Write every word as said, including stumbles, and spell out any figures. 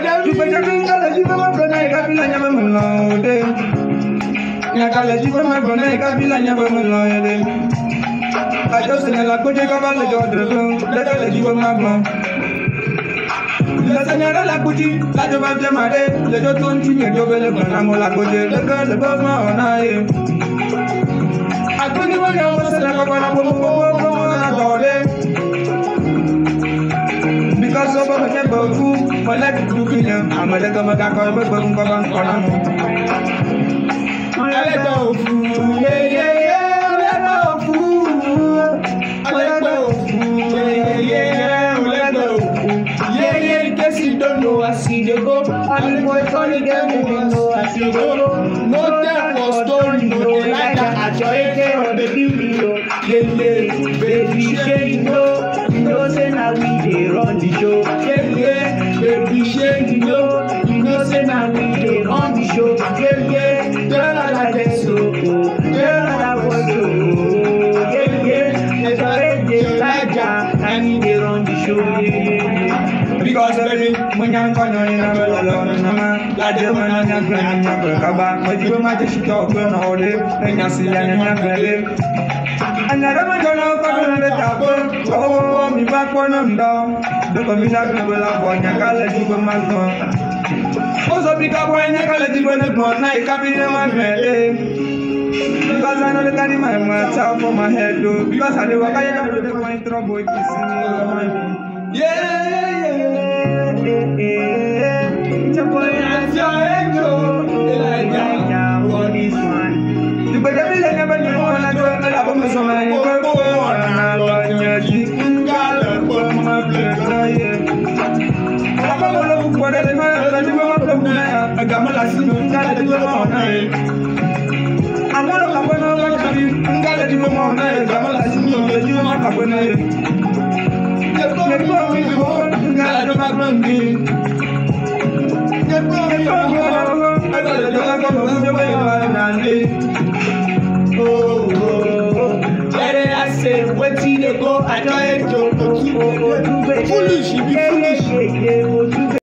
Tu peux jamais la vie ma bonne kabila nyaba mulode. Ya kala ji ma bonne kabila nyaba mulode. Ajo se la koje kabala jodro. La kala ji ma bon. La señora la cuchi, la de va llamare, le do ton chiñe yo vele con la coche, le ga le ba ma onae. Akuni wa yo se la ko na bo bo bo na dole. Because of a member who, but let you be young, I'm a little bit of a bum bum bum. I let go, yeah, yeah, yeah, let go, I let go, yeah, yeah, let go. Yeah, yeah, in case you don't know, I see the go. I'm the boy calling them, you know, I see the go. No time for story, no they like that. I try to get on the video. Yeah, yeah, baby, shake, you know. You know, say now we dey run the show. Yeah, yeah, baby, shake, you know. You know, say now we dey run the show. Yeah, yeah, girl, I like that so. Girl, I want to. Yeah, yeah, there's already like that. I need to run the show. Yeah, yeah, yeah. Because baby, when you're gonna in a bella alone, like the one on your grand number, but you might just talk on all day, and you see an another. And I don't know how to top. Oh, me back one on down. The commissioner will have one, your college, you will must go. Also, because when your college, you will not go, I can't be one head. Because I know the carry my mouth for my head, though. Because I never got to the point trouble to see me. Yeah, yeah, yeah. It's a boy, that's your angel. Elijah, what is one? The baby never knew what I do. I love him so many. Go, go, and I love you. You got to put my blood. I'm going to look for the man. I got my last name. Got to do it all night. I'm going to come on. Got to do it all night. Got my last name. Got to do it all night. Get going to go, got to my monkey. Get going to go, I got to go the way I'm oh, oh, let it I say, where to go, I try to go, foolish, you be foolish.